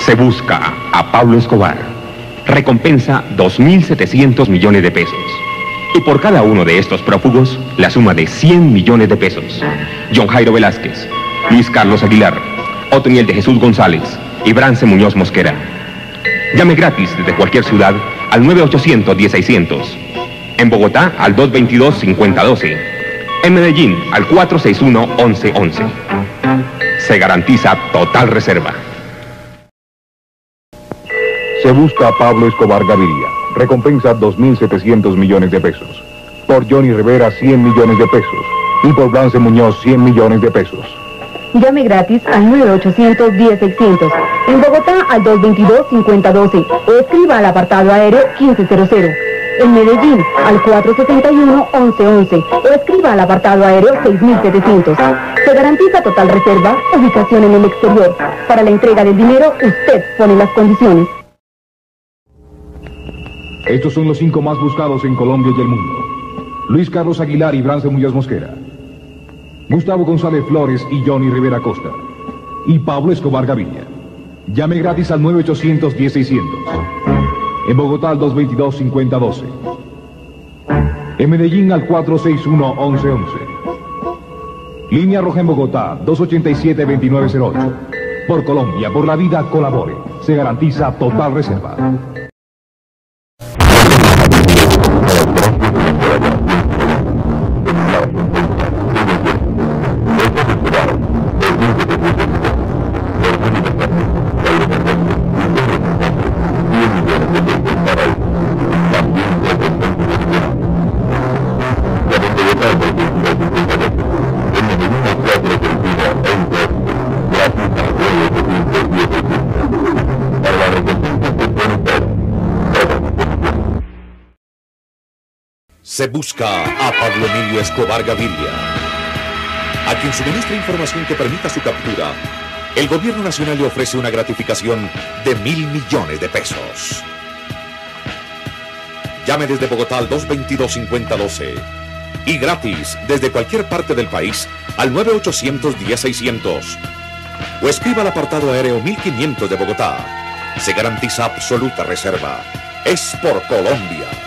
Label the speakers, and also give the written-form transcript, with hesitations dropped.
Speaker 1: Se busca a Pablo Escobar. Recompensa 2.700 millones de pesos. Y por cada uno de estos prófugos, la suma de 100 millones de pesos. John Jairo Velázquez, Luis Carlos Aguilar, Otoniel de Jesús González y Brance Muñoz Mosquera. Llame gratis desde cualquier ciudad al 9-800-10-600. En Bogotá al 222-5012. En Medellín al 461-1111. Se garantiza total reserva.
Speaker 2: Se busca a Pablo Escobar Gaviria. Recompensa 2.700 millones de pesos. Por Johnny Rivera 100 millones de pesos. Y por Brance Muñoz 100 millones de pesos.
Speaker 3: Llame gratis al 9-800-10-600. En Bogotá al 222-5012. O escriba al apartado aéreo 1500. En Medellín al 461-1111. O escriba al apartado aéreo 6700. Se garantiza total reserva, ubicación en el exterior. Para la entrega del dinero, usted pone las condiciones.
Speaker 2: Estos son los 5 más buscados en Colombia y el mundo. Luis Carlos Aguilar y Brance Muñoz Mosquera. Gustavo González Flores y Johnny Rivera Costa. Y Pablo Escobar Gaviria. Llame gratis al 9-800-10-600. En Bogotá al 222-5012. En Medellín al 461-1111. Línea roja en Bogotá 287-2908. Por Colombia, por la vida, colabore. Se garantiza total reserva.
Speaker 4: Se busca a Pablo Emilio Escobar Gaviria, a quien suministra información que permita su captura. El gobierno nacional le ofrece una gratificación de 1.000 millones de pesos. Llame desde Bogotá al 222-5012 y gratis desde cualquier parte del país al 9-800-10-600 o escriba al apartado aéreo 1500 de Bogotá. Se garantiza absoluta reserva. Es por Colombia.